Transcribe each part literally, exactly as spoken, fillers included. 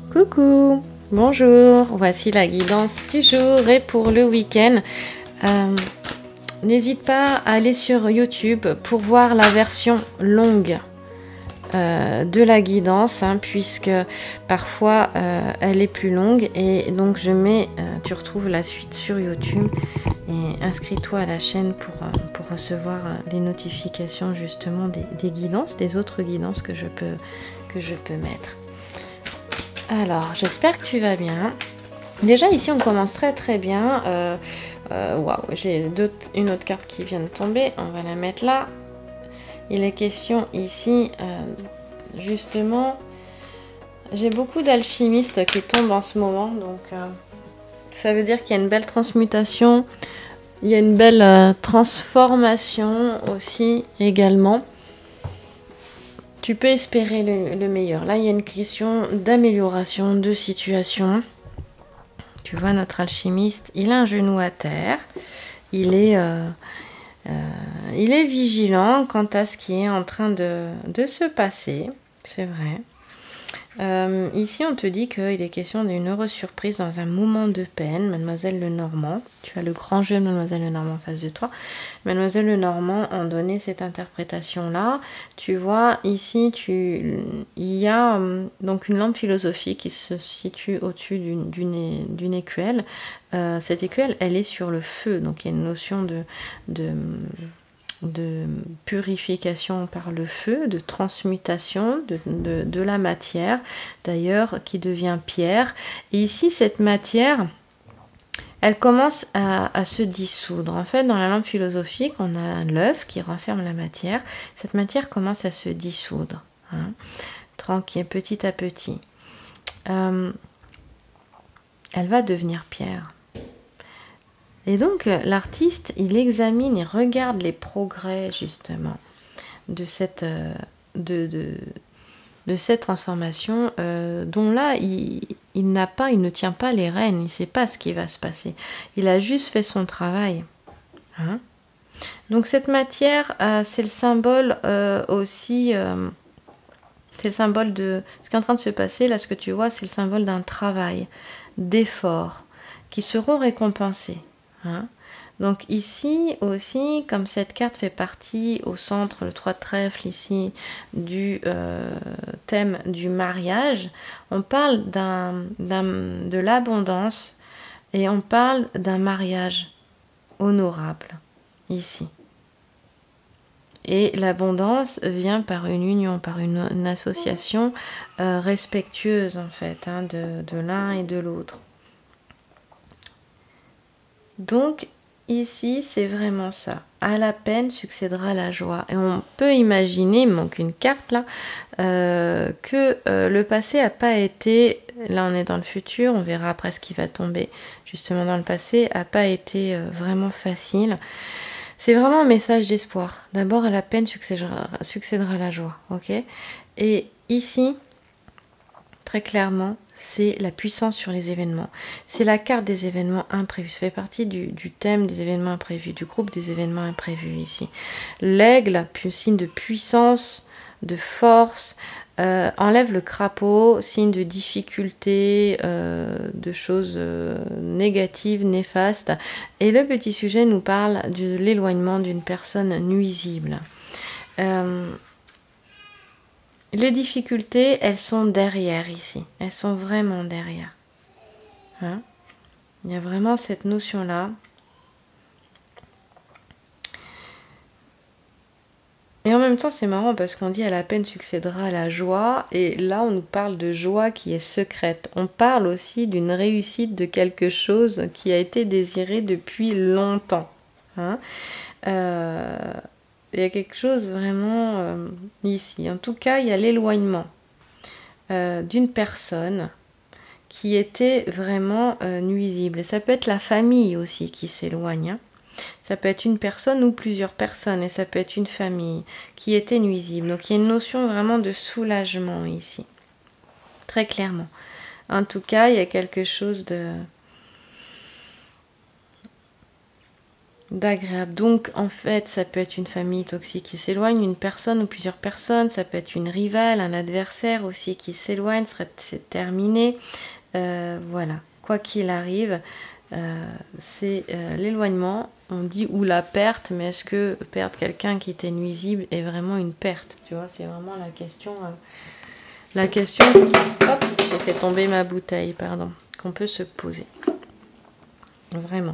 Coucou, bonjour, voici la guidance du jour et pour le week-end. Euh, N'hésite pas à aller sur YouTube pour voir la version longue euh, de la guidance, hein, puisque parfois euh, elle est plus longue et donc je mets, euh, tu retrouves la suite sur YouTube et inscris-toi à la chaîne pour, euh, pour recevoir euh, les notifications justement des, des guidances, des autres guidances que je peux, que je peux mettre. Alors, j'espère que tu vas bien. Déjà, ici, on commence très très bien. Euh, euh, Waouh, j'ai une autre carte qui vient de tomber. On va la mettre là. Il est question ici, euh, justement, j'ai beaucoup d'alchimistes qui tombent en ce moment. Donc, euh, ça veut dire qu'il y a une belle transmutation. Il y a une belle euh, transformation aussi, également. Tu peux espérer le, le meilleur. Là, il y a une question d'amélioration de situation. Tu vois, notre alchimiste, il a un genou à terre. Il est, euh, euh, il est vigilant quant à ce qui est en train de, de se passer. C'est vrai. Euh, ici, on te dit qu'il est question d'une heureuse surprise dans un moment de peine. Mademoiselle Lenormand, tu as le grand jeu de Mademoiselle Lenormand en face de toi. Mademoiselle Lenormand a donné cette interprétation-là. Tu vois, ici, tu, il y a euh, donc une lampe philosophique qui se situe au-dessus d'une, d'une, d'une écuelle. Euh, cette écuelle, elle est sur le feu, donc il y a une notion de... de de purification par le feu, de transmutation de, de, de la matière, d'ailleurs, qui devient pierre. Et ici, cette matière, elle commence à, à se dissoudre. En fait, dans la lampe philosophique, on a l'œuf qui renferme la matière. Cette matière commence à se dissoudre, hein, tranquille, petit à petit. Euh, elle va devenir pierre. Et donc, l'artiste, il examine, il regarde les progrès, justement, de cette, de, de, de cette transformation, euh, dont là, il, il n'a pas, il ne tient pas les rênes, il ne sait pas ce qui va se passer. Il a juste fait son travail. Hein? Donc, cette matière, euh, c'est le symbole euh, aussi... Euh, c'est le symbole de... Ce qui est en train de se passer, là, ce que tu vois, c'est le symbole d'un travail, d'efforts, qui seront récompensés. Hein. Donc ici aussi, comme cette carte fait partie au centre, le trois de trèfle ici, du euh, thème du mariage, on parle d'un, d'un, de l'abondance et on parle d'un mariage honorable ici. Et l'abondance vient par une union, par une, une association euh, respectueuse en fait, hein, de, de l'un et de l'autre. Donc, ici, c'est vraiment ça. À la peine succédera la joie. Et on peut imaginer, il manque une carte là, euh, que euh, le passé n'a pas été, là on est dans le futur, on verra après ce qui va tomber justement dans le passé, n'a pas été euh, vraiment facile. C'est vraiment un message d'espoir. D'abord, à la peine succédera, succédera la joie. Ok ? Et ici, très clairement, c'est la puissance sur les événements. C'est la carte des événements imprévus. Ça fait partie du, du thème des événements imprévus, du groupe des événements imprévus ici. L'aigle, signe de puissance, de force, euh, enlève le crapaud, signe de difficulté, euh, de choses euh, négatives, néfastes. Et le petit sujet nous parle de l'éloignement d'une personne nuisible. Euh, Les difficultés, elles sont derrière ici. Elles sont vraiment derrière. Hein? Il y a vraiment cette notion-là. Et en même temps, c'est marrant parce qu'on dit à la peine succédera la joie. Et là, on nous parle de joie qui est secrète. On parle aussi d'une réussite de quelque chose qui a été désiré depuis longtemps. Hein? Euh... Il y a quelque chose vraiment euh, ici. En tout cas, il y a l'éloignement euh, d'une personne qui était vraiment euh, nuisible. Et ça peut être la famille aussi qui s'éloigne. Hein. Ça peut être une personne ou plusieurs personnes. Et ça peut être une famille qui était nuisible. Donc il y a une notion vraiment de soulagement ici. Très clairement. En tout cas, il y a quelque chose de... d'agréable. Donc en fait, ça peut être une famille toxique qui s'éloigne, une personne ou plusieurs personnes, ça peut être une rivale, un adversaire aussi qui s'éloigne, c'est terminé. Euh, voilà, quoi qu'il arrive, euh, c'est euh, l'éloignement, on dit, ou la perte, mais est-ce que perdre quelqu'un qui était nuisible est vraiment une perte? Tu vois, c'est vraiment la question, euh, la question, hop, j'ai fait tomber ma bouteille, pardon, qu'on peut se poser. Vraiment.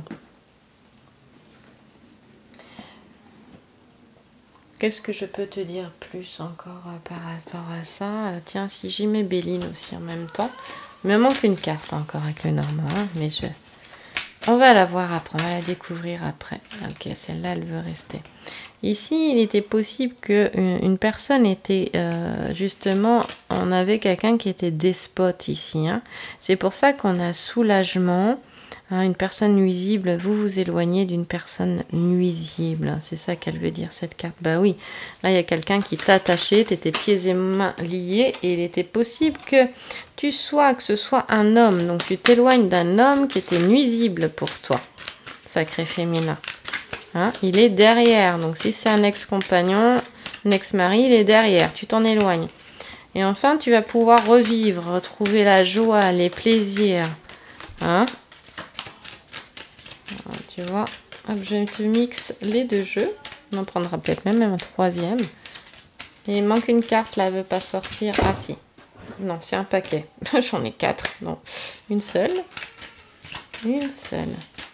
Qu'est-ce que je peux te dire plus encore euh, par rapport à ça? euh, Tiens, si j'y mets Béline aussi en même temps. Il me manque une carte encore avec le Normand, hein, mais je... on va la voir après, on va la découvrir après. Ok, celle-là, elle veut rester. Ici, il était possible qu'une une personne était, euh, justement, on avait quelqu'un qui était despote ici. Hein. C'est pour ça qu'on a soulagement. Hein, une personne nuisible, vous vous éloignez d'une personne nuisible. C'est ça qu'elle veut dire, cette carte. Bah oui, là, il y a quelqu'un qui t'a attaché, t'étais pieds et mains liés, et il était possible que tu sois, que ce soit un homme. Donc, tu t'éloignes d'un homme qui était nuisible pour toi. Sacré féminin. Hein, il est derrière. Donc, si c'est un ex-compagnon, un ex-mari, il est derrière. Tu t'en éloignes. Et enfin, tu vas pouvoir revivre, retrouver la joie, les plaisirs. Hein? Tu vois, hop, je te mixe les deux jeux. On en prendra peut-être même un troisième. Et il manque une carte, là, elle veut pas sortir. Ah si. Non, c'est un paquet. J'en ai quatre. Non, une seule. Une seule.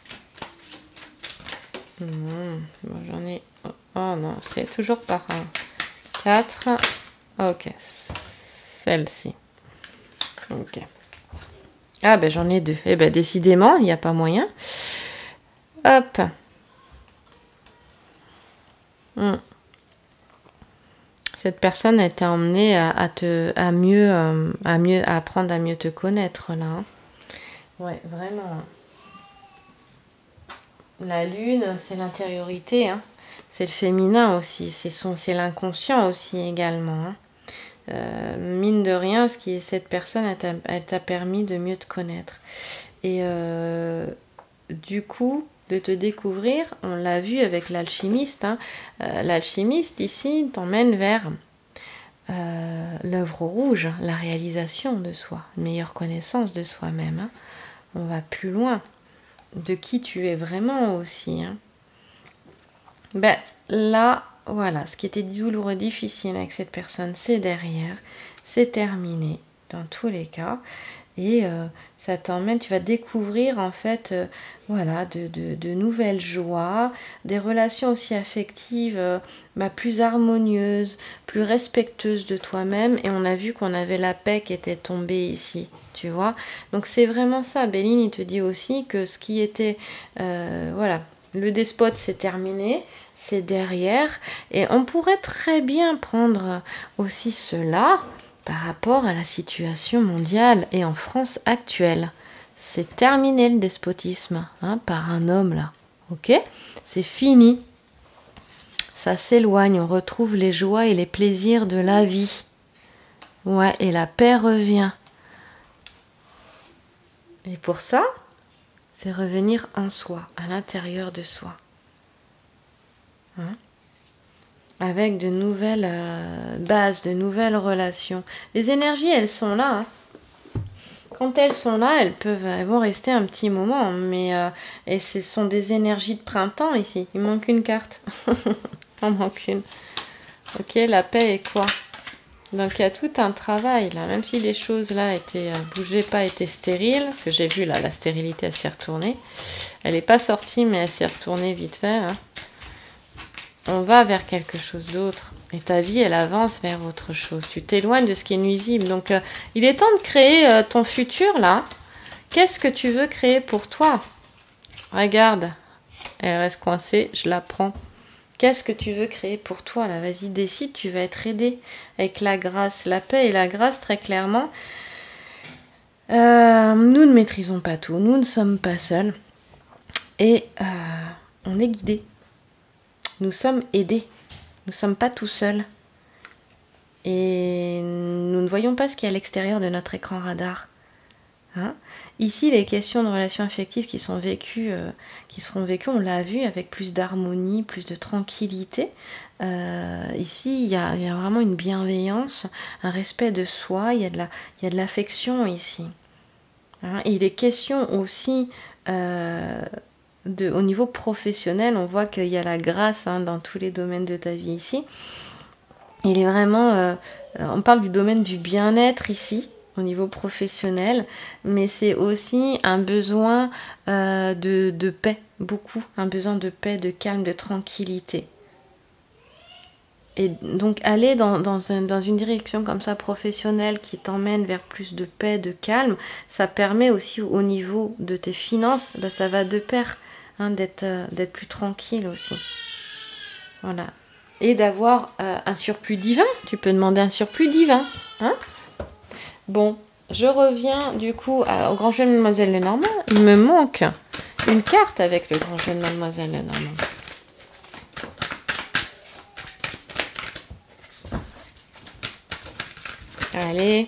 Mmh. Bon, j'en ai... Oh non, c'est toujours par un. quatre. Ok. Celle-ci. Ok. Ah ben j'en ai deux. Eh ben décidément, il n'y a pas moyen. Hop. Hmm. Cette personne a été emmenée à, à te, à mieux, euh, à mieux, à apprendre à mieux te connaître là. Hein. Ouais, vraiment. La lune, c'est l'intériorité. Hein. C'est le féminin aussi. C'est son, c'est l'inconscient aussi également. Hein. Euh, mine de rien, ce qui est cette personne, elle t'a permis de mieux te connaître. Et euh, du coup. De te découvrir, on l'a vu avec l'alchimiste, hein. euh, l'alchimiste ici t'emmène vers euh, l'œuvre rouge, la réalisation de soi, une meilleure connaissance de soi-même. Hein. On va plus loin de qui tu es vraiment aussi. Hein. Ben, là, voilà, ce qui était douloureux, difficile avec cette personne, c'est derrière, c'est terminé dans tous les cas. Et euh, ça t'emmène, tu vas découvrir en fait, euh, voilà, de, de, de nouvelles joies, des relations aussi affectives euh, bah, plus harmonieuses, plus respectueuses de toi-même. Et on a vu qu'on avait la paix qui était tombée ici, tu vois. Donc c'est vraiment ça. Béline, il te dit aussi que ce qui était, euh, voilà, le despote c'est terminé, c'est derrière. Et on pourrait très bien prendre aussi cela par rapport à la situation mondiale et en France actuelle. C'est terminé le despotisme hein, par un homme là, ok? C'est fini. Ça s'éloigne, on retrouve les joies et les plaisirs de la vie. Ouais, et la paix revient. Et pour ça, c'est revenir en soi, à l'intérieur de soi. Hein? Avec de nouvelles euh, bases, de nouvelles relations. Les énergies, elles sont là. Hein. Quand elles sont là, elles peuvent, elles vont rester un petit moment, mais euh, et ce sont des énergies de printemps ici. Il manque une carte. Il en manque une. Ok, la paix est quoi? Donc il y a tout un travail là, même si les choses là étaient, euh, bougeaient pas, étaient stériles, parce que j'ai vu là, la stérilité, elle s'est retournée. Elle n'est pas sortie, mais elle s'est retournée vite fait. Hein. On va vers quelque chose d'autre. Et ta vie, elle avance vers autre chose. Tu t'éloignes de ce qui est nuisible. Donc, euh, il est temps de créer euh, ton futur, là. Qu'est-ce que tu veux créer pour toi? Regarde. Elle reste coincée, je la prends. Qu'est-ce que tu veux créer pour toi, là? Vas-y, décide, tu vas être aidé. Avec la grâce, la paix et la grâce, très clairement. Euh, nous ne maîtrisons pas tout. Nous ne sommes pas seuls. Et euh, on est guidés. Nous sommes aidés. Nous ne sommes pas tout seuls. Et nous ne voyons pas ce qu'il y a à l'extérieur de notre écran radar. Hein. Ici, les questions de relations affectives qui sont vécues, euh, qui seront vécues, on l'a vu, avec plus d'harmonie, plus de tranquillité. Euh, ici, il y, a, il y a vraiment une bienveillance, un respect de soi, il y a de la, il y a de l'affection ici. Hein. Il est question aussi, euh, de, au niveau professionnel, on voit qu'il y a la grâce hein, dans tous les domaines de ta vie ici. Il est vraiment, euh, on parle du domaine du bien-être ici, au niveau professionnel, mais c'est aussi un besoin euh, de, de paix, beaucoup, un besoin de paix, de calme, de tranquillité. Et donc aller dans, dans, un, dans une direction comme ça professionnelle qui t'emmène vers plus de paix, de calme, ça permet aussi au niveau de tes finances, ben ça va de pair, hein, d'être euh, d'être plus tranquille aussi. Voilà. Et d'avoir euh, un surplus divin. Tu peux demander un surplus divin. Hein? Bon, je reviens du coup à, au Grand Jeu de Mademoiselle Lenormand. Il me manque une carte avec le Grand Jeu de Mademoiselle Lenormand. Allez.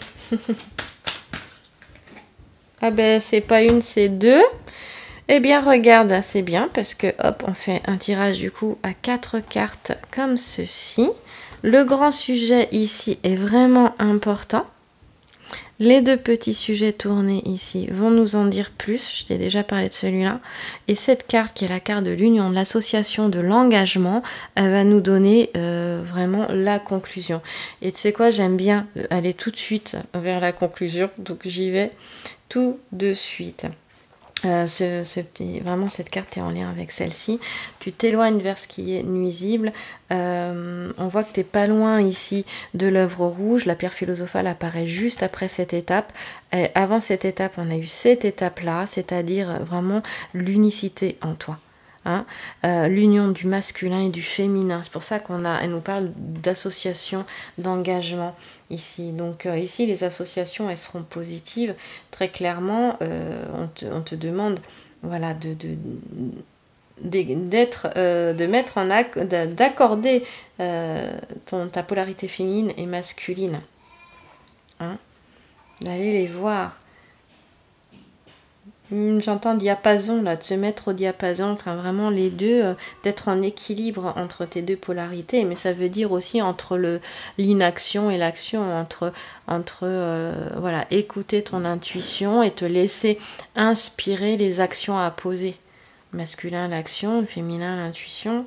Ah ben, c'est pas une, c'est deux. Eh bien, regarde, c'est bien parce que, hop, on fait un tirage du coup à quatre cartes comme ceci. Le grand sujet ici est vraiment important. Les deux petits sujets tournés ici vont nous en dire plus. Je t'ai déjà parlé de celui-là. Et cette carte qui est la carte de l'union, de l'association, de l'engagement, elle va nous donner euh, vraiment la conclusion. Et tu sais quoi, j'aime bien aller tout de suite vers la conclusion. Donc j'y vais tout de suite. Euh, ce, ce petit, vraiment cette carte est en lien avec celle-ci. Tu t'éloignes vers ce qui est nuisible. Euh, on voit que tu n'es pas loin ici de l'œuvre rouge. La pierre philosophale apparaît juste après cette étape. Et avant cette étape, on a eu cette étape-là, c'est-à-dire vraiment l'unicité en toi. Hein, euh, l'union du masculin et du féminin. C'est pour ça qu'on a, elle nous parle d'association, d'engagement ici. Donc euh, ici, les associations, elles seront positives. Très clairement, euh, on, te, on te demande, voilà, de, de d'être, euh, de mettre en acte, d'accorder euh, ton ta polarité féminine et masculine. Hein, d'aller les voir. J'entends diapason là, de se mettre au diapason, enfin vraiment les deux, euh, d'être en équilibre entre tes deux polarités, mais ça veut dire aussi entre le l'inaction et l'action, entre, entre euh, voilà, écouter ton intuition et te laisser inspirer les actions à poser. Masculin l'action, le féminin l'intuition.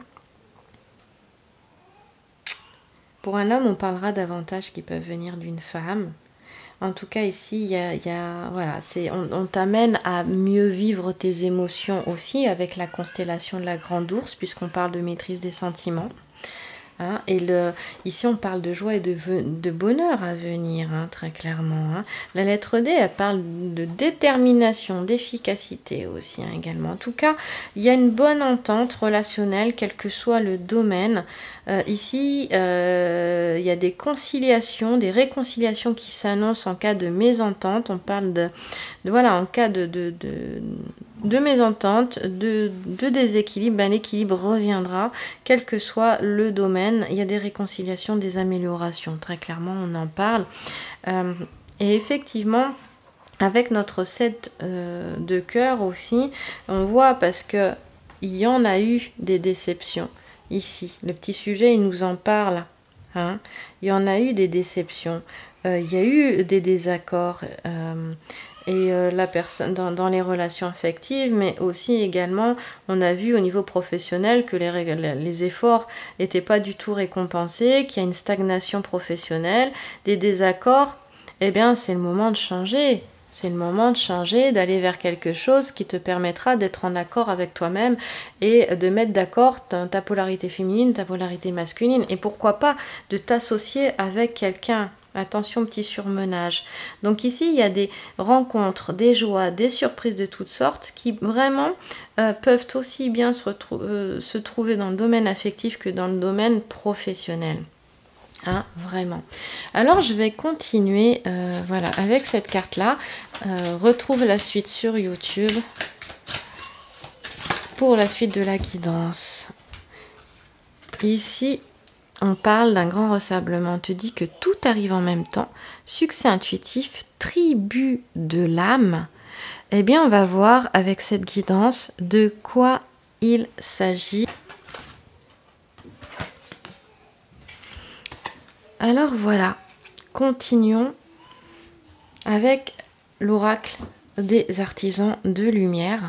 Pour un homme, on parlera d'avantages qui peuvent venir d'une femme. En tout cas, ici, il y a, y a, voilà, c'est, on, on t'amène à mieux vivre tes émotions aussi avec la constellation de la Grande Ourse, puisqu'on parle de maîtrise des sentiments. Hein, et le, ici, on parle de joie et de, de bonheur à venir, hein, très clairement. Hein. La lettre D, elle parle de détermination, d'efficacité aussi, hein, également. En tout cas, il y a une bonne entente relationnelle, quel que soit le domaine. Euh, ici, euh, il y a des conciliations, des réconciliations qui s'annoncent en cas de mésentente. On parle de, de voilà, en cas de, de, de, de mésentente, de, de déséquilibre, ben, l'équilibre reviendra, quel que soit le domaine. Il y a des réconciliations, des améliorations. Très clairement, on en parle. Euh, et effectivement, avec notre sept euh, de cœur aussi, on voit parce que il y en a eu des déceptions. Ici, le petit sujet, il nous en parle. Hein. Il y en a eu des déceptions. Euh, il y a eu des désaccords. Euh, et euh, la personne dans, dans les relations affectives, mais aussi également, on a vu au niveau professionnel que les, les efforts n'étaient pas du tout récompensés, qu'il y a une stagnation professionnelle, des désaccords. Eh bien, c'est le moment de changer. C'est le moment de changer, d'aller vers quelque chose qui te permettra d'être en accord avec toi-même et de mettre d'accord ta, ta polarité féminine, ta polarité masculine. Et pourquoi pas de t'associer avec quelqu'un. Attention, petit surmenage. Donc ici, il y a des rencontres, des joies, des surprises de toutes sortes qui vraiment euh, peuvent aussi bien se, retrou euh, se trouver dans le domaine affectif que dans le domaine professionnel. Hein, vraiment. Alors je vais continuer euh, voilà, avec cette carte là. Euh, retrouve la suite sur YouTube pour la suite de la guidance. Ici, on parle d'un grand rassemblement. On te dit que tout arrive en même temps. Succès intuitif, tribu de l'âme. Eh bien, on va voir avec cette guidance de quoi il s'agit. Alors voilà, continuons avec l'oracle des artisans de lumière.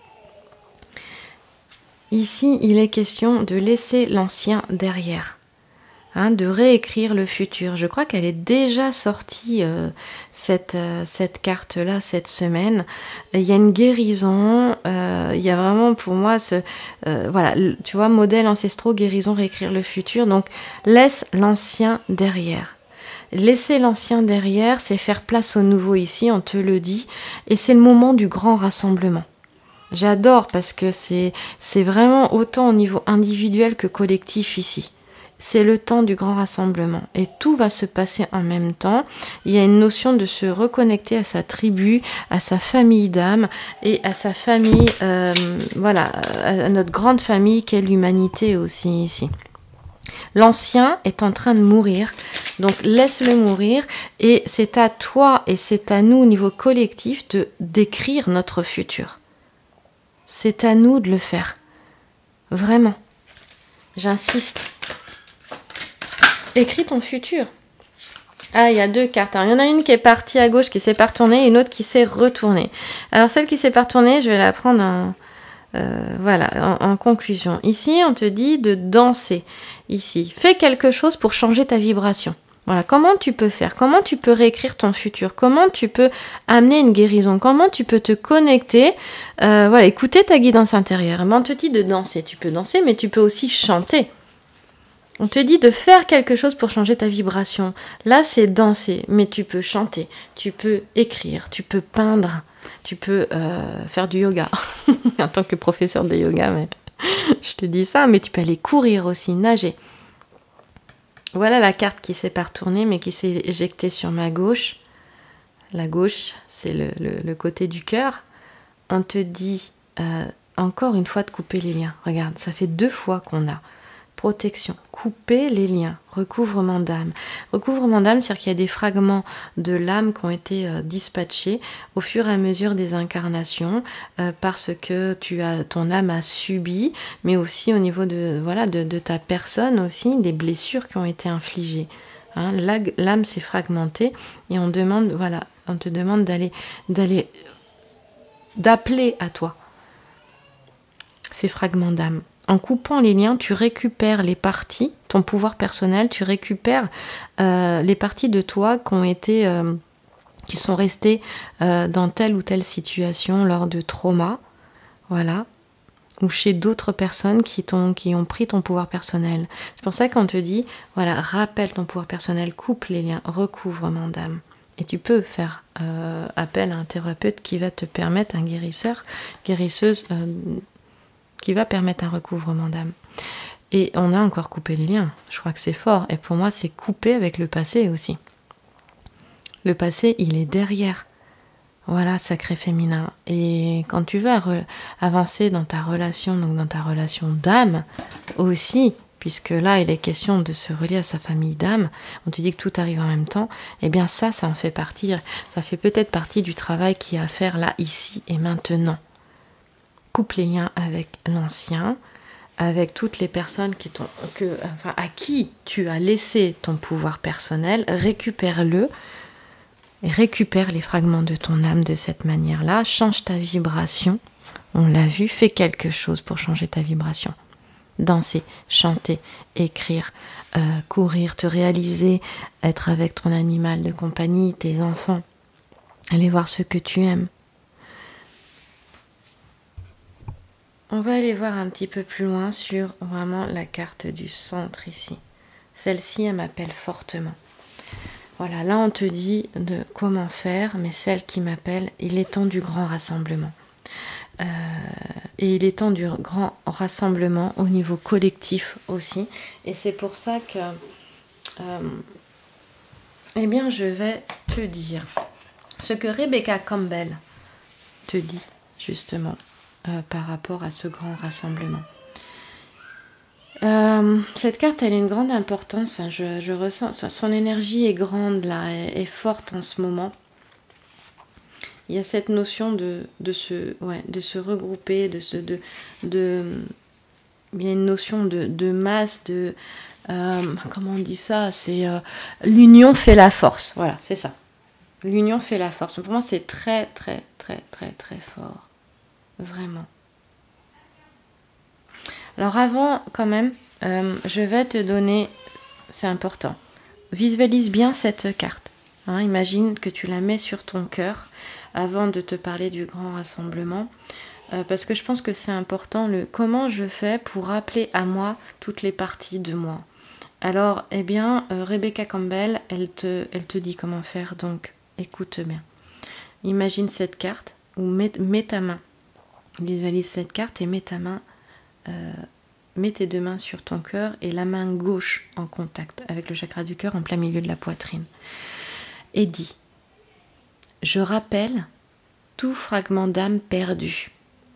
Ici, il est question de laisser l'ancien derrière. Hein, de réécrire le futur. Je crois qu'elle est déjà sortie, euh, cette, euh, cette carte-là, cette semaine. Il y a une guérison, euh, il y a vraiment pour moi, ce, euh, voilà, le, tu vois, modèle ancestraux, guérison, réécrire le futur. Donc, laisse l'ancien derrière. Laisser l'ancien derrière, c'est faire place au nouveau ici, on te le dit. Et c'est le moment du grand rassemblement. J'adore parce que c'est, c'est vraiment autant au niveau individuel que collectif ici. C'est le temps du grand rassemblement et tout va se passer en même temps. Il y a une notion de se reconnecter à sa tribu, à sa famille d'âme et à sa famille, euh, voilà, à notre grande famille qu'est l'humanité aussi ici. L'ancien est en train de mourir, donc laisse-le mourir et c'est à toi et c'est à nous au niveau collectif de d'écrire notre futur. C'est à nous de le faire, vraiment, j'insiste. Écris ton futur. Ah, il y a deux cartes. Alors, il y en a une qui est partie à gauche, qui s'est pas retournée, et une autre qui s'est retournée. Alors, celle qui s'est pas retournée, je vais la prendre en, euh, voilà, en, en conclusion. Ici, on te dit de danser. Ici, fais quelque chose pour changer ta vibration. Voilà, comment tu peux faire? Comment tu peux réécrire ton futur? Comment tu peux amener une guérison? Comment tu peux te connecter? euh, Voilà, écouter ta guidance intérieure. Et on te dit de danser. Tu peux danser, mais tu peux aussi chanter. On te dit de faire quelque chose pour changer ta vibration. Là, c'est danser, mais tu peux chanter, tu peux écrire, tu peux peindre, tu peux euh, faire du yoga. En tant que professeur de yoga, mais je te dis ça, mais tu peux aller courir aussi, nager. Voilà la carte qui s'est pas retournée, mais qui s'est éjectée sur ma gauche. La gauche, c'est le, le, le côté du cœur. On te dit euh, encore une fois de couper les liens. Regarde, ça fait deux fois qu'on a protection, couper les liens, recouvrement d'âme. Recouvrement d'âme, c'est-à-dire qu'il y a des fragments de l'âme qui ont été euh, dispatchés au fur et à mesure des incarnations euh, parce que tu as, ton âme a subi, mais aussi au niveau de, voilà, de, de ta personne aussi, des blessures qui ont été infligées. Hein, l'âme s'est fragmentée et on demande, voilà, on te demande d'aller, d'aller, d'appeler à toi ces fragments d'âme. En coupant les liens, tu récupères les parties, ton pouvoir personnel, tu récupères euh, les parties de toi qui ont été, euh, qui sont restées euh, dans telle ou telle situation lors de trauma, voilà, ou chez d'autres personnes qui, t'ont, qui ont pris ton pouvoir personnel. C'est pour ça qu'on te dit, voilà, rappelle ton pouvoir personnel, coupe les liens, recouvrement d'âme. Et tu peux faire euh, appel à un thérapeute qui va te permettre, un guérisseur, guérisseuse, euh, qui va permettre un recouvrement d'âme. Et on a encore coupé les liens. Je crois que c'est fort. Et pour moi, c'est couper avec le passé aussi. Le passé, il est derrière. Voilà, sacré féminin. Et quand tu vas avancer dans ta relation, donc dans ta relation d'âme aussi, puisque là, il est question de se relier à sa famille d'âme, on te dit que tout arrive en même temps, eh bien ça, ça en fait partie. Ça fait peut-être partie du travail qu'il y a à faire là, ici et maintenant. Coupe les liens avec l'ancien, avec toutes les personnes qui t'ont, que, enfin, à qui tu as laissé ton pouvoir personnel, récupère-le et récupère les fragments de ton âme de cette manière-là, change ta vibration, on l'a vu, fais quelque chose pour changer ta vibration. Danser, chanter, écrire, euh, courir, te réaliser, être avec ton animal de compagnie, tes enfants, aller voir ce que tu aimes. On va aller voir un petit peu plus loin sur vraiment la carte du centre ici. Celle-ci, elle m'appelle fortement. Voilà, là on te dit de comment faire, mais celle qui m'appelle, il est temps du grand rassemblement. Euh, et il est temps du grand rassemblement au niveau collectif aussi. Et c'est pour ça que, euh, eh bien, je vais te dire ce que Rebecca Campbell te dit justement. Euh, par rapport à ce grand rassemblement. Euh, cette carte, elle a une grande importance. Hein. Je, je ressens, son énergie est grande là, est, est forte en ce moment. Il y a cette notion de, de, se, ouais, de se regrouper, de se, de, de, il y a une notion de, de masse, de euh, comment on dit ça, c'est euh, l'union fait la force. Voilà, c'est ça. L'union fait la force. Pour moi, c'est très, très, très, très, très fort. Vraiment. Alors avant, quand même, euh, je vais te donner, c'est important, visualise bien cette carte. Hein, imagine que tu la mets sur ton cœur avant de te parler du grand rassemblement. Euh, parce que je pense que c'est important, le comment je fais pour rappeler à moi toutes les parties de moi. Alors, eh bien, euh, Rebecca Campbell, elle te, elle te dit comment faire, donc écoute bien. Imagine cette carte, ou mets, mets ta main, visualise cette carte et mets ta main, euh, mets tes deux mains sur ton cœur et la main gauche en contact avec le chakra du cœur en plein milieu de la poitrine. Et dis, je rappelle tout fragment d'âme perdu,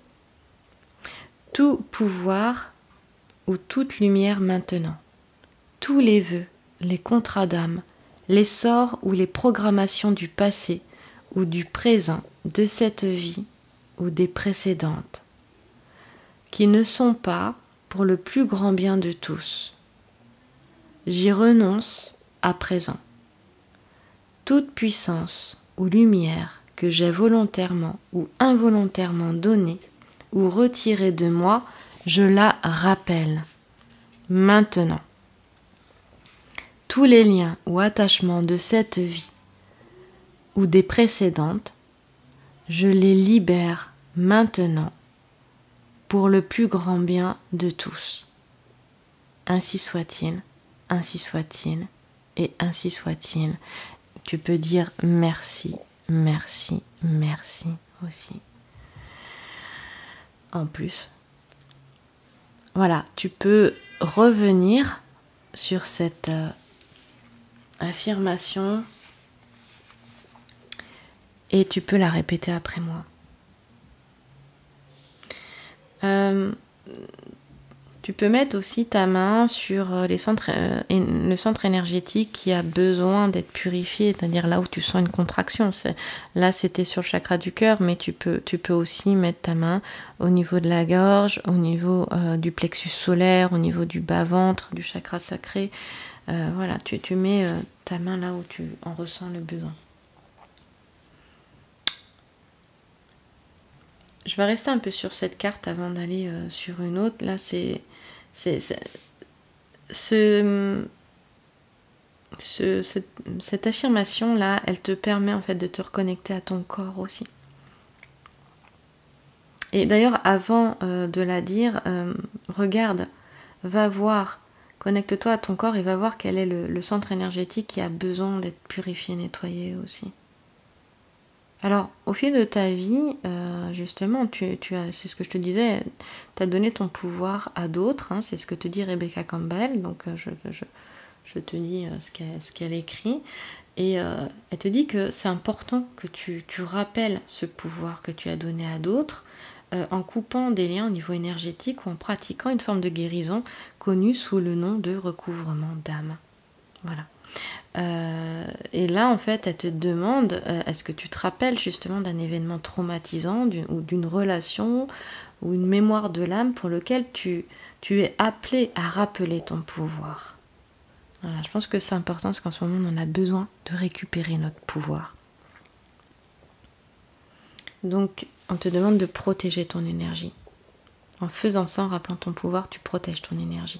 tout pouvoir ou toute lumière maintenant, tous les vœux, les contrats d'âme, les sorts ou les programmations du passé ou du présent, de cette vie ou des précédentes, qui ne sont pas pour le plus grand bien de tous. J'y renonce à présent. Toute puissance ou lumière que j'ai volontairement ou involontairement donnée ou retirée de moi, je la rappelle. Maintenant, tous les liens ou attachements de cette vie ou des précédentes, je les libère maintenant pour le plus grand bien de tous. Ainsi soit-il, ainsi soit-il, et ainsi soit-il. Tu peux dire merci, merci, merci aussi. En plus, voilà, tu peux revenir sur cette euh, affirmation et tu peux la répéter après moi. Euh, tu peux mettre aussi ta main sur les centres, euh, le centre énergétique qui a besoin d'être purifié, c'est-à-dire là où tu sens une contraction. C'est, là, c'était sur le chakra du cœur, mais tu peux, tu peux aussi mettre ta main au niveau de la gorge, au niveau euh, du plexus solaire, au niveau du bas-ventre, du chakra sacré. Euh, voilà, tu, tu mets euh, ta main là où tu en ressens le besoin. Je vais rester un peu sur cette carte avant d'aller euh, sur une autre. Là, c'est... c'est, c'est ce, ce, cette, cette affirmation-là, elle te permet en fait de te reconnecter à ton corps aussi. Et d'ailleurs, avant euh, de la dire, euh, regarde, va voir, connecte-toi à ton corps et va voir quel est le, le centre énergétique qui a besoin d'être purifié, nettoyé aussi. Alors, au fil de ta vie, euh, justement, tu, tu as, c'est ce que je te disais, tu as donné ton pouvoir à d'autres, hein, c'est ce que te dit Rebecca Campbell, donc euh, je, je, je te dis euh, ce, qu'elle, ce qu'elle écrit, et euh, elle te dit que c'est important que tu, tu rappelles ce pouvoir que tu as donné à d'autres, euh, en coupant des liens au niveau énergétique ou en pratiquant une forme de guérison connue sous le nom de recouvrement d'âme. Voilà. Euh, et là, en fait, elle te demande, euh, est-ce que tu te rappelles justement d'un événement traumatisant d'une, ou d'une relation ou une mémoire de l'âme pour lequel tu, tu es appelé à rappeler ton pouvoir. Voilà, je pense que c'est important parce qu'en ce moment, on a besoin de récupérer notre pouvoir. Donc, on te demande de protéger ton énergie. En faisant ça, en rappelant ton pouvoir, tu protèges ton énergie.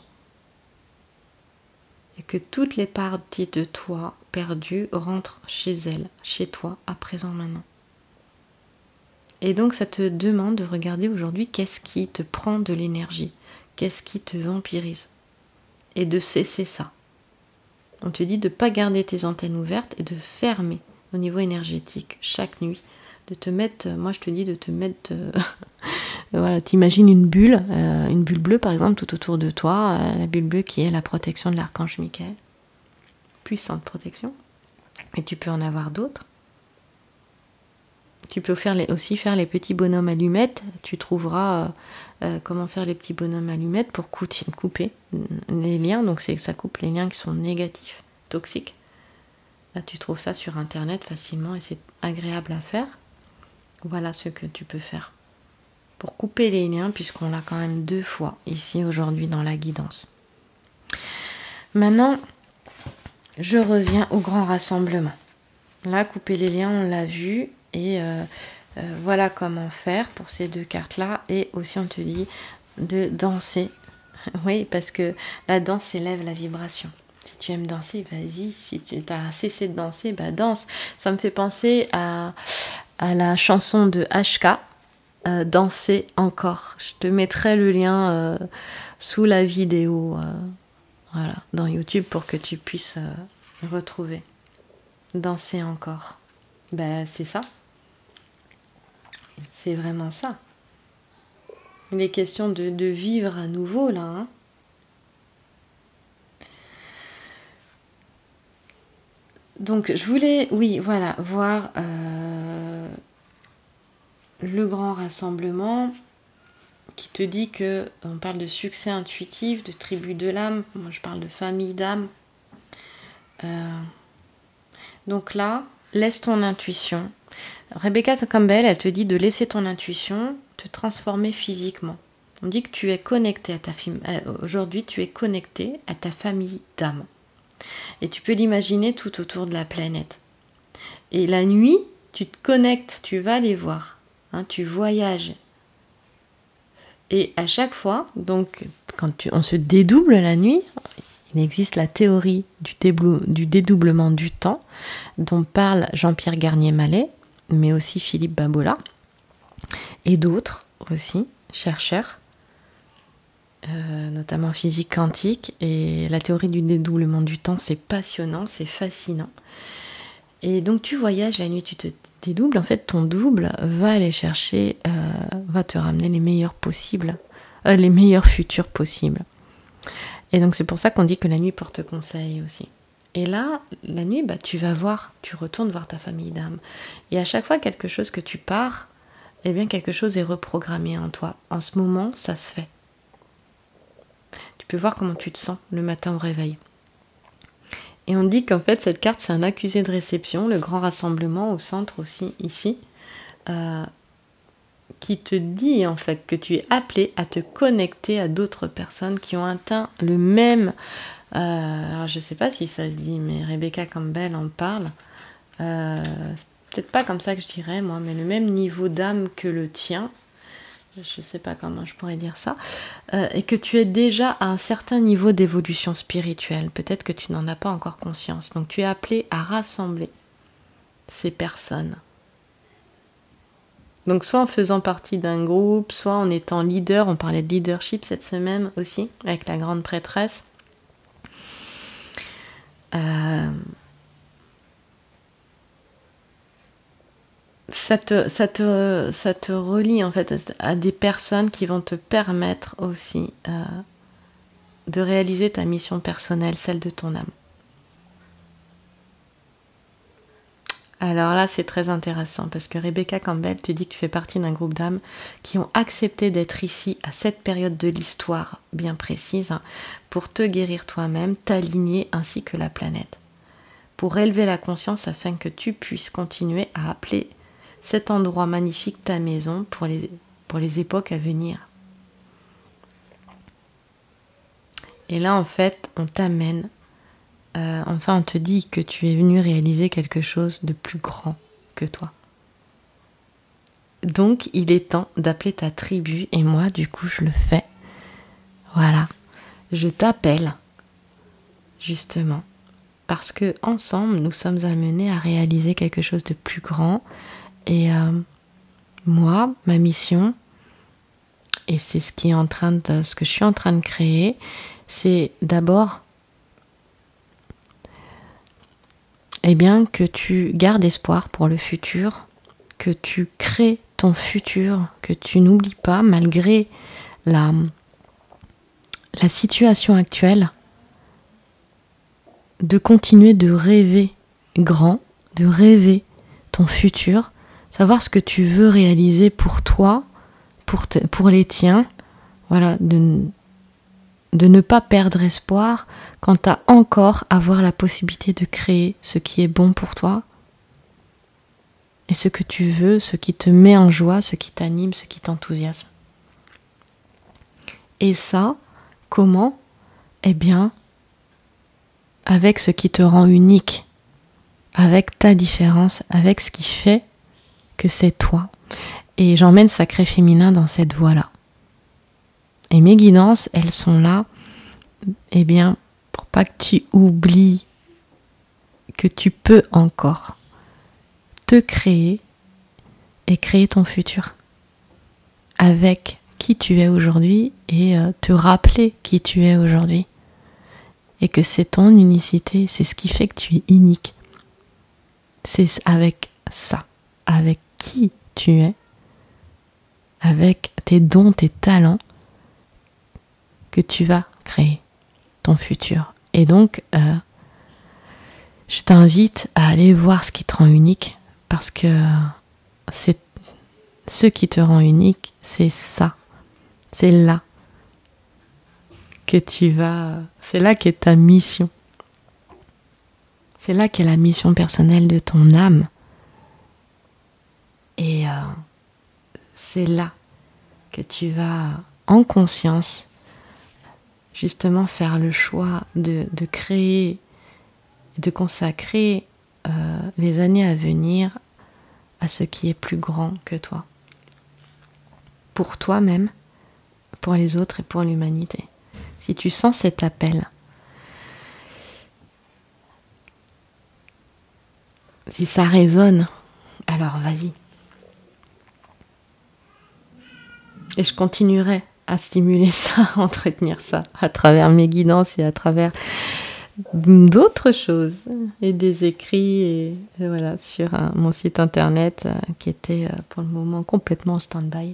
Et que toutes les parties de toi perdues rentrent chez elles, chez toi, à présent, maintenant. Et donc ça te demande de regarder aujourd'hui qu'est-ce qui te prend de l'énergie, qu'est-ce qui te vampirise, et de cesser ça. On te dit de ne pas garder tes antennes ouvertes et de fermer au niveau énergétique chaque nuit, de te mettre, moi je te dis de te mettre... Euh, Voilà, t'imagines une bulle, euh, une bulle bleue par exemple tout autour de toi, euh, la bulle bleue qui est la protection de l'archange Michael, puissante protection, et tu peux en avoir d'autres. Tu peux faire les, aussi faire les petits bonhommes allumettes, tu trouveras euh, comment faire les petits bonhommes allumettes pour couper les liens. Donc c'est que ça coupe les liens qui sont négatifs, toxiques. Là, tu trouves ça sur internet facilement et c'est agréable à faire. Voilà ce que tu peux faire pour couper les liens, puisqu'on l'a quand même deux fois ici aujourd'hui dans la guidance. Maintenant, je reviens au grand rassemblement. Là, couper les liens, on l'a vu. Et euh, euh, voilà comment faire pour ces deux cartes-là. Et aussi, on te dit de danser. Oui, parce que la danse élève la vibration. Si tu aimes danser, vas-y. Si tu as cessé de danser, bah danse. Ça me fait penser à, à la chanson de H K, euh, Danser encore. Je te mettrai le lien euh, sous la vidéo. Euh, Voilà, dans YouTube pour que tu puisses euh, retrouver. Danser encore. Ben, c'est ça. C'est vraiment ça. Il est question de, de vivre à nouveau, là. Hein. Donc, je voulais, oui, voilà, voir euh, le grand rassemblement qui te dit que on parle de succès intuitif, de tribu de l'âme. Moi, je parle de famille d'âme. Euh, donc là, laisse ton intuition. Rebecca Campbell, elle te dit de laisser ton intuition te transformer physiquement. On dit que tu es connecté à ta famille. Aujourd'hui, tu es connecté à ta famille d'âme. Et tu peux l'imaginer tout autour de la planète. Et la nuit, tu te connectes, tu vas les voir. Hein, tu voyages. Et à chaque fois, donc, quand tu, on se dédouble la nuit, il existe la théorie du, déblou, du dédoublement du temps, dont parle Jean-Pierre Garnier-Mallet, mais aussi Philippe Babola, et d'autres aussi, chercheurs, euh, notamment physique quantique. Et la théorie du dédoublement du temps, c'est passionnant, c'est fascinant. Et donc tu voyages la nuit, tu te dédoubles, en fait ton double va aller chercher, euh, va te ramener les meilleurs possibles, euh, les meilleurs futurs possibles. Et donc c'est pour ça qu'on dit que la nuit porte conseil aussi. Et là, la nuit, bah, tu vas voir, tu retournes voir ta famille d'âme. Et à chaque fois quelque chose que tu pars, eh bien quelque chose est reprogrammé en toi. En ce moment, ça se fait. Tu peux voir comment tu te sens le matin au réveil. Et on dit qu'en fait, cette carte, c'est un accusé de réception, le grand rassemblement au centre aussi, ici, euh, qui te dit en fait que tu es appelé à te connecter à d'autres personnes qui ont atteint le même... Euh, alors je ne sais pas si ça se dit, mais Rebecca Campbell en parle. Euh, peut-être pas comme ça que je dirais, moi, mais le même niveau d'âme que le tien. Je ne sais pas comment je pourrais dire ça, euh, et que tu es déjà à un certain niveau d'évolution spirituelle. Peut-être que tu n'en as pas encore conscience. Donc tu es appelé à rassembler ces personnes. Donc soit en faisant partie d'un groupe, soit en étant leader. On parlait de leadership cette semaine aussi, avec la grande prêtresse. Euh... Ça te, ça, te, ça te relie en fait à des personnes qui vont te permettre aussi euh, de réaliser ta mission personnelle, celle de ton âme. Alors là, c'est très intéressant parce que Rebecca Campbell te dit que tu fais partie d'un groupe d'âmes qui ont accepté d'être ici à cette période de l'histoire bien précise, hein, pour te guérir toi-même, t'aligner ainsi que la planète. Pour élever la conscience afin que tu puisses continuer à appeler cet endroit magnifique ta maison pour les, pour les époques à venir. Et là, en fait, on t'amène, euh, enfin, on te dit que tu es venu réaliser quelque chose de plus grand que toi. Donc, il est temps d'appeler ta tribu, et moi, du coup, je le fais. Voilà, je t'appelle, justement, parce que ensemble, nous sommes amenés à réaliser quelque chose de plus grand. Et euh, moi, ma mission, et c'est ce qui est en train de, ce que je suis en train de créer, c'est d'abord, eh bien, que tu gardes espoir pour le futur, que tu crées ton futur, que tu n'oublies pas, malgré la, la situation actuelle, de continuer de rêver grand, de rêver ton futur, savoir ce que tu veux réaliser pour toi, pour, te, pour les tiens, voilà, de, de ne pas perdre espoir quant à encore avoir la possibilité de créer ce qui est bon pour toi et ce que tu veux, ce qui te met en joie, ce qui t'anime, ce qui t'enthousiasme. Et ça, comment? Eh bien, avec ce qui te rend unique, avec ta différence, avec ce qui fait que c'est toi. Et j'emmène Sacré Féminin dans cette voie-là. Et mes guidances, elles sont là, eh bien, pour pas que tu oublies que tu peux encore te créer et créer ton futur avec qui tu es aujourd'hui et euh, te rappeler qui tu es aujourd'hui. Et que c'est ton unicité, c'est ce qui fait que tu es unique. C'est avec ça, avec qui tu es, avec tes dons, tes talents, que tu vas créer ton futur. Et donc, euh, je t'invite à aller voir ce qui te rend unique, parce que c'est ce qui te rend unique, c'est ça, c'est là que tu vas, c'est là qu'est ta mission. C'est là qu'est la mission personnelle de ton âme. Et euh, c'est là que tu vas, en conscience, justement faire le choix de, de créer, de consacrer euh, les années à venir à ce qui est plus grand que toi. Pour toi-même, pour les autres et pour l'humanité. Si tu sens cet appel, si ça résonne, alors vas-y. Et je continuerai à stimuler ça, à entretenir ça, à travers mes guidances et à travers d'autres choses, et des écrits, et, et voilà, sur un, mon site internet euh, qui était euh, pour le moment complètement en stand-by.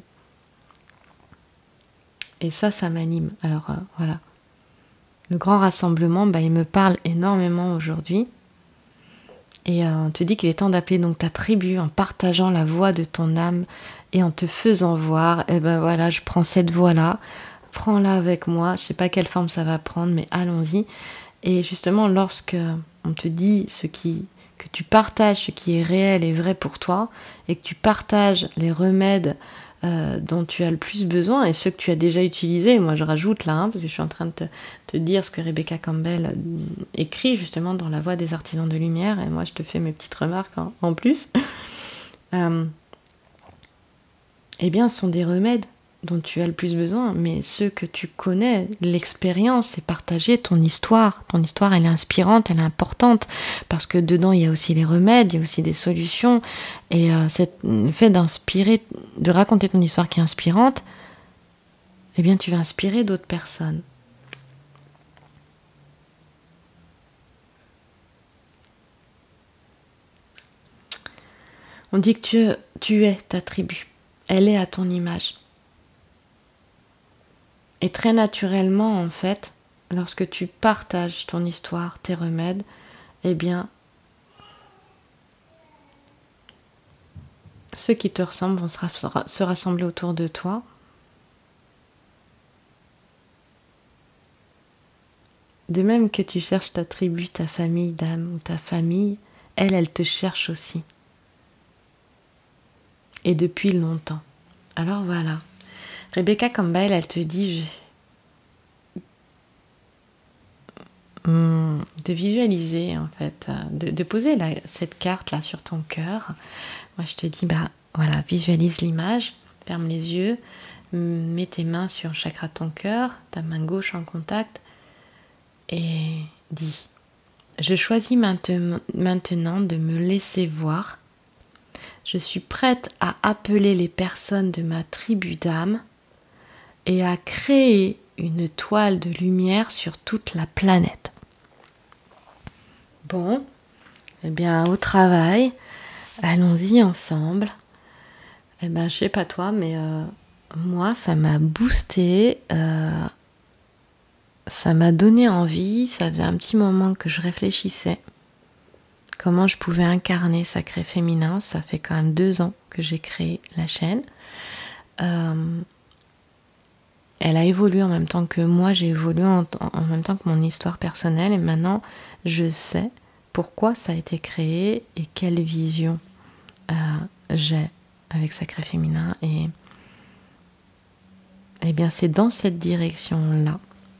Et ça, ça m'anime. Alors euh, voilà. Le grand rassemblement, bah, il me parle énormément aujourd'hui. Et euh, on te dit qu'il est temps d'appeler donc ta tribu en partageant la voix de ton âme et en te faisant voir. Et ben voilà, je prends cette voix-là, prends-la avec moi. Je sais pas quelle forme ça va prendre, mais allons-y. Et justement, lorsque on te dit ce qui, que tu partages ce qui est réel et vrai pour toi, et que tu partages les remèdes euh, dont tu as le plus besoin, et ceux que tu as déjà utilisés, moi je rajoute là, hein, parce que je suis en train de te, te dire ce que Rebecca Campbell écrit justement dans La Voix des Artisans de Lumière, et moi je te fais mes petites remarques en, en plus, euh, eh bien ce sont des remèdes dont tu as le plus besoin, mais ceux que tu connais, l'expérience, c'est partager ton histoire. Ton histoire, elle est inspirante, elle est importante, parce que dedans, il y a aussi les remèdes, il y a aussi des solutions, et euh, c'est, le fait d'inspirer, de raconter ton histoire qui est inspirante, eh bien, tu vas inspirer d'autres personnes. On dit que tu, tu es ta tribu, elle est à ton image. Et très naturellement, en fait, lorsque tu partages ton histoire, tes remèdes, eh bien, ceux qui te ressemblent vont se rassembler autour de toi. De même que tu cherches ta tribu, ta famille d'âme ou ta famille, elle, elle te cherche aussi. Et depuis longtemps. Alors voilà. Rebecca Campbell, elle te dit je... de visualiser en fait, de, de poser la, cette carte là sur ton cœur. Moi je te dis, bah voilà, visualise l'image, ferme les yeux, mets tes mains sur le chakra de ton cœur, ta main gauche en contact et dis, je choisis maintenant de me laisser voir. Je suis prête à appeler les personnes de ma tribu d'âme et à créer une toile de lumière sur toute la planète. Bon, eh bien au travail, allons-y ensemble. Eh bien je sais pas toi, mais euh, moi ça m'a boosté, euh, ça m'a donné envie, ça faisait un petit moment que je réfléchissais. Comment je pouvais incarner Sacré Féminin, ça fait quand même deux ans que j'ai créé la chaîne. Euh, elle a évolué en même temps que moi, j'ai évolué en, en même temps que mon histoire personnelle, et maintenant je sais pourquoi ça a été créé et quelle vision euh, j'ai avec Sacré Féminin. Et, et bien c'est dans cette direction-là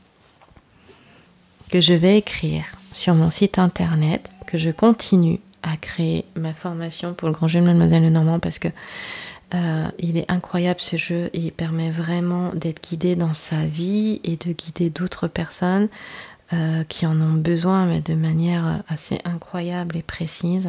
que je vais écrire sur mon site internet, que je continue à créer ma formation pour le grand jeu de Mademoiselle Lenormand, parce que Euh, il est incroyable ce jeu, et il permet vraiment d'être guidé dans sa vie et de guider d'autres personnes euh, qui en ont besoin, mais de manière assez incroyable et précise.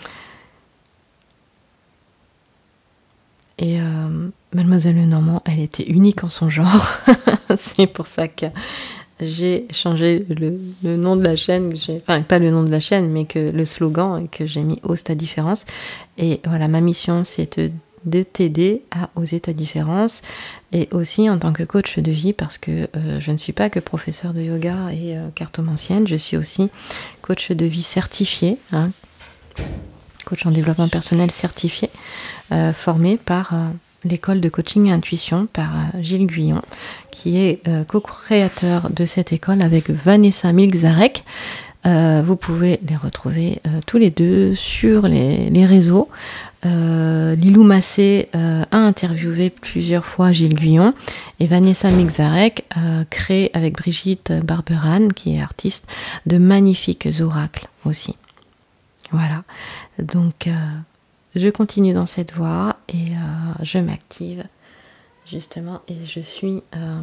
Et euh, Mademoiselle Lenormand, elle était unique en son genre. C'est pour ça que j'ai changé le, le nom de la chaîne, enfin pas le nom de la chaîne, mais que le slogan, et que j'ai mis Ose ta différence. Et voilà, ma mission, c'est de de t'aider à oser ta différence, et aussi en tant que coach de vie, parce que euh, je ne suis pas que professeur de yoga et euh, cartomancienne, je suis aussi coach de vie certifié, hein, coach en développement personnel certifié, euh, formé par euh, l'école de coaching et intuition par euh, Gilles Guyon, qui est euh, co-créateur de cette école avec Vanessa Milczarek. Euh, vous pouvez les retrouver euh, tous les deux sur les, les réseaux. Euh, Lilou Massé euh, a interviewé plusieurs fois Gilles Guyon, et Vanessa Milczarek euh, crée avec Brigitte Barberan, qui est artiste, de magnifiques oracles aussi. Voilà, donc euh, je continue dans cette voie, et euh, je m'active justement, et je suis euh,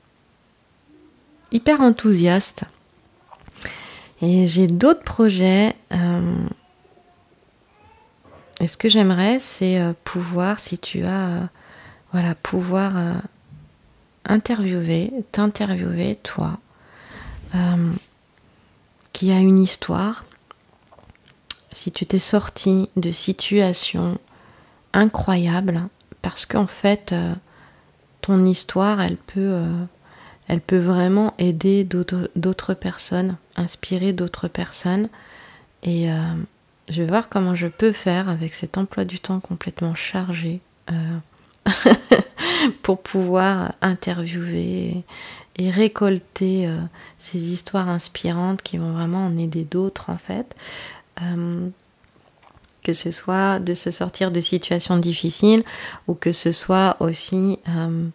hyper enthousiaste. Et j'ai d'autres projets. Euh, et ce que j'aimerais, c'est euh, pouvoir, si tu as, euh, voilà, pouvoir euh, interviewer, t'interviewer, toi, euh, qui a une histoire. Si tu t'es sorti de situations incroyables, parce qu'en fait, euh, ton histoire, elle peut... Euh, Elle peut vraiment aider d'autres personnes, inspirer d'autres personnes. Et euh, je vais voir comment je peux faire avec cet emploi du temps complètement chargé euh, pour pouvoir interviewer et, et récolter euh, ces histoires inspirantes qui vont vraiment en aider d'autres en fait. Euh, que ce soit de se sortir de situations difficiles, ou que ce soit aussi... Euh,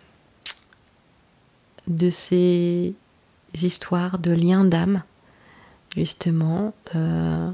de ces histoires de liens d'âme, justement. Euh,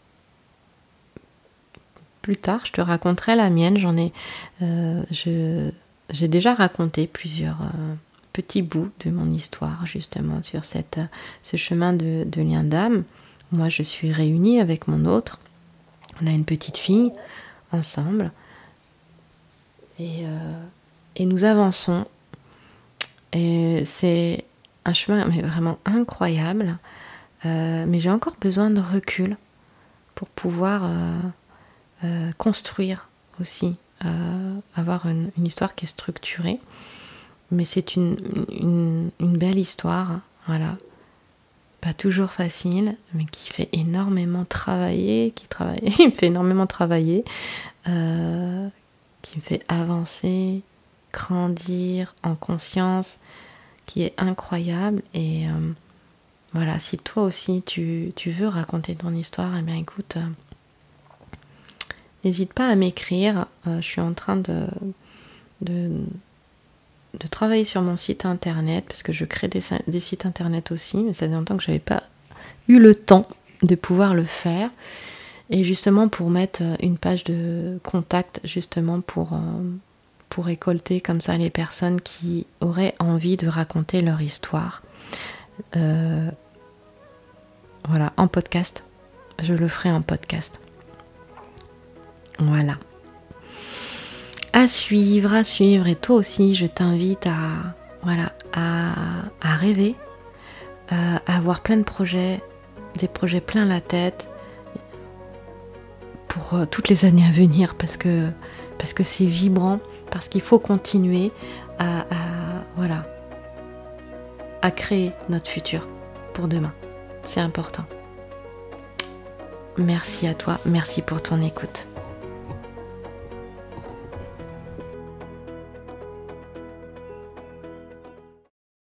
plus tard, je te raconterai la mienne. J'en ai, euh, je, j'ai déjà raconté plusieurs euh, petits bouts de mon histoire, justement, sur cette, ce chemin de, de liens d'âme. Moi, je suis réunie avec mon autre. On a une petite fille ensemble. Et, euh, et nous avançons. Et c'est un chemin mais vraiment incroyable, euh, mais j'ai encore besoin de recul pour pouvoir euh, euh, construire aussi, euh, avoir une, une histoire qui est structurée. Mais c'est une, une, une belle histoire, voilà, pas toujours facile, mais qui fait énormément travailler, qui travaille, qui me fait énormément travailler, euh, qui me fait avancer, grandir en conscience, qui est incroyable. Et euh, voilà, si toi aussi tu, tu veux raconter ton histoire, eh bien écoute, euh, n'hésite pas à m'écrire. Euh, je suis en train de, de, de travailler sur mon site internet, parce que je crée des, des sites internet aussi, mais ça fait longtemps que je n'avais pas eu le temps de pouvoir le faire. Et justement pour mettre une page de contact, justement pour... Euh, pour récolter comme ça les personnes qui auraient envie de raconter leur histoire. Euh, voilà, en podcast. Je le ferai en podcast. Voilà. À suivre, à suivre. Et toi aussi, je t'invite à, voilà, à, à rêver, à, à avoir plein de projets, des projets plein la tête pour euh, toutes les années à venir, parce que, parce que c'est vibrant. Parce qu'il faut continuer à, à, voilà, à créer notre futur pour demain. C'est important. Merci à toi, merci pour ton écoute.